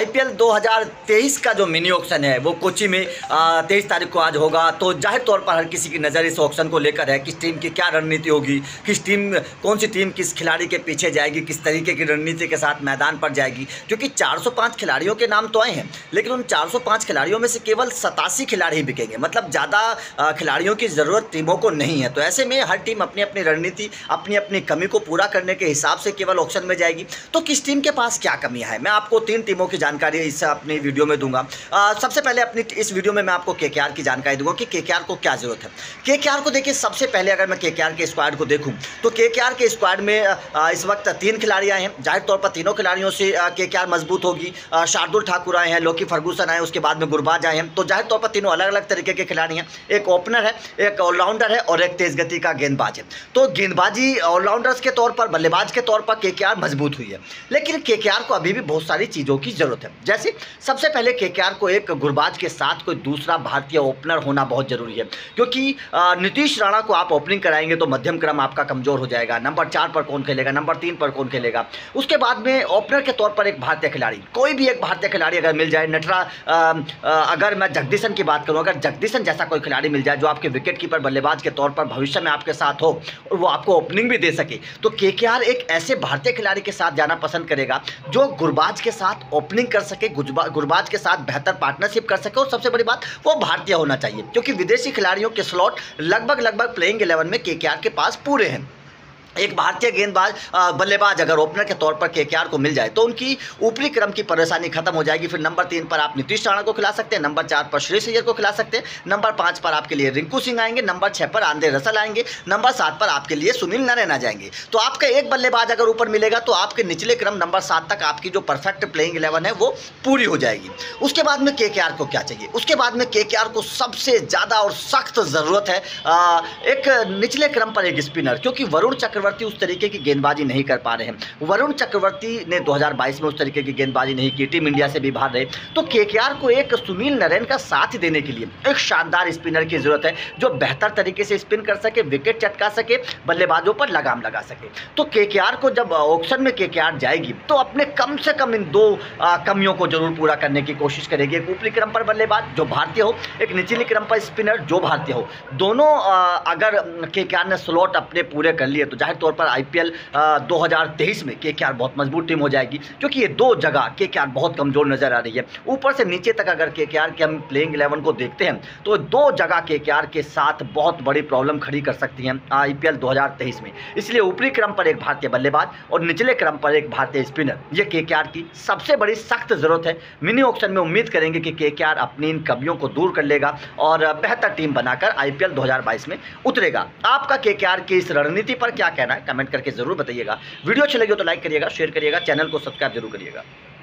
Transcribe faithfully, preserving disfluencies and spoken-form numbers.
IPL दो हज़ार तेईस का जो मिनी ऑक्शन है वो कोची में तेईस तारीख को आज होगा। तो जाहिर तौर पर हर किसी की नज़र इस ऑक्शन को लेकर है, किस टीम की क्या रणनीति होगी, किस टीम कौन सी टीम किस खिलाड़ी के पीछे जाएगी, किस तरीके की रणनीति के साथ मैदान पर जाएगी। क्योंकि चार सौ पाँच खिलाड़ियों के नाम तो आए हैं, लेकिन उन चार सौ पाँच खिलाड़ियों में से केवल सतासी खिलाड़ी ही बिकेंगे, मतलब ज़्यादा खिलाड़ियों की ज़रूरत टीमों को नहीं है। तो ऐसे में हर टीम अपनी अपनी रणनीति, अपनी अपनी कमी को पूरा करने के हिसाब से केवल ऑक्शन में जाएगी। तो किस टीम के पास क्या कमियाँ है, मैं आपको तीन टीमों की जानकारी इस अपनी वीडियो में दूंगा। आ, सबसे पहले अपनी इस वीडियो में मैं आपको केकेआर की जानकारी दूंगा कि केकेआर को क्या जरूरत है। केकेआर को देखिए, सबसे पहले अगर मैं केकेआर के स्क्वाड को देखूं तो केकेआर के स्क्वाड में आ, इस वक्त तीन खिलाड़ी आए हैं। जाहिर तौर पर तीनों खिलाड़ियों से केकेआर मजबूत होगी। शार्दुल ठाकुर आए हैं, लोकी फर्गूसन आए, उसके बाद में गुरबाज आए हैं। तो जाहिर तौर पर तीनों अलग अलग तरीके के खिलाड़ी हैं। एक ओपनर है, एक ऑलराउंडर है और एक तेज गति का गेंदबाज है। तो गेंदबाजी ऑलराउंडर्स के तौर पर, बल्लेबाज के तौर पर केकेआर मजबूत हुई है, लेकिन केकेआर को अभी भी बहुत सारी चीज़ों की जरूरत है। जैसे सबसे पहले केकेआर को एक गुरबाज के साथ कोई दूसरा भारतीय ओपनर होना बहुत जरूरी है, क्योंकि नीतीश राणा को आप ओपनिंग कराएंगे तो मध्यम क्रम आपका कमजोर हो जाएगा। नंबर चार पर कौन खेलेगा, नंबर तीन पर कौन खेलेगा। उसके बाद में ओपनर के तौर पर एक भारतीय खिलाड़ी, कोई भी एक भारतीय खिलाड़ी अगर मिल जाए, नटरा अगर मैं जगदीशन की बात करूं, अगर जगदीशन जैसा कोई खिलाड़ी मिल जाए जो आपके विकेट कीपर बल्लेबाज के तौर पर भविष्य में आपके साथ हो और वो आपको ओपनिंग भी दे सके, तो केकेआर एक ऐसे भारतीय खिलाड़ी के साथ जाना पसंद करेगा जो गुरबाज के साथ ओपनिंग कर सके, गुरबाज के साथ बेहतर पार्टनरशिप कर सके, और सबसे बड़ी बात वो भारतीय होना चाहिए, क्योंकि विदेशी खिलाड़ियों के स्लॉट लगभग लगभग प्लेइंग इलेवन में केकेआर के पास पूरे हैं। एक भारतीय गेंदबाज बल्लेबाज अगर ओपनर के तौर पर केकेआर को मिल जाए तो उनकी ऊपरी क्रम की परेशानी खत्म हो जाएगी। फिर नंबर तीन पर आप नीतीश राणा को खिला सकते हैं, नंबर चार पर श्रेयस अय्यर को खिला सकते हैं, नंबर पाँच पर आपके लिए रिंकू सिंह आएंगे, नंबर छः पर आंद्रे रसल आएंगे, नंबर सात पर आपके लिए सुनील नरेन आ जाएंगे। तो आपका एक बल्लेबाज अगर ऊपर मिलेगा तो आपके निचले क्रम नंबर सात तक आपकी जो परफेक्ट प्लेइंग इलेवन है वो पूरी हो जाएगी। उसके बाद में केकेआर को क्या चाहिए, उसके बाद में केकेआर को सबसे ज़्यादा और सख्त ज़रूरत है एक निचले क्रम पर एक स्पिनर, क्योंकि वरुण चक्रवर्ती उस तरीके की गेंदबाजी नहीं कर पा रहे हैं। वरुण चक्रवर्ती ने दो हज़ार बाईस में उस तरीके की गेंदबाजी नहीं की, टीम इंडिया से भी बाहर रहे। तो केकेआर को एक सुनील नरेन का साथ देने के लिए एक शानदार स्पिनर की जरूरत है जो बेहतर तरीके से स्पिन कर सके, विकेट चटका सके, बल्लेबाजों पर लगाम लगा सके। तो केकेआर को जब ऑक्शन में केकेआर जाएगी तो अपने कम से कम इन दो आ, कमियों को जरूर पूरा करने की कोशिश करेगी। एक ऊपरी क्रम पर बल्लेबाज जो भारतीय हो, एक निचली क्रम पर स्पिनर जो भारतीय हो। दोनों आ, अगर केकेआर ने स्लॉट अपने पूरे कर लिए तो जाहिर तौर पर आईपीएल दो हज़ार तेईस में केकेआर बहुत मजबूत टीम हो जाएगी, क्योंकि ये दो जगह केकेआर बहुत कमजोर नजर आ रही है। ऊपर से नीचे तक अगर केकेआर के हम प्लेइंग इलेवन को देखते हैं तो दो जगह केकेआर के साथ बहुत बड़ी प्रॉब्लम खड़ी कर सकती हैं आईपीएल दो हज़ार तेईस में। इसलिए ऊपरी क्रम पर एक भारतीय बल्लेबाज और निचले क्रम पर एक भारतीय स्पिनर, ये केकेआर की सबसे बड़ी सख्त जरूरत है। मिनी ऑक्शन में उम्मीद करेंगे कि केकेआर अपनी इन कमियों को दूर कर लेगा और बेहतर टीम बनाकर आईपीएल दो हज़ार बाईस में उतरेगा। आपका केकेआर की इस रणनीति पर क्या कहना है, कमेंट करके जरूर बताइएगा। वीडियो अच्छी लगी हो तो लाइक करिएगा, शेयर करिएगा, चैनल को सब्सक्राइब जरूर करिएगा।